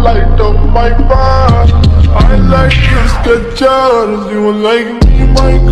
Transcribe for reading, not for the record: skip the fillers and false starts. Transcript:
light up my vibe. I like your Skechers, you like me, my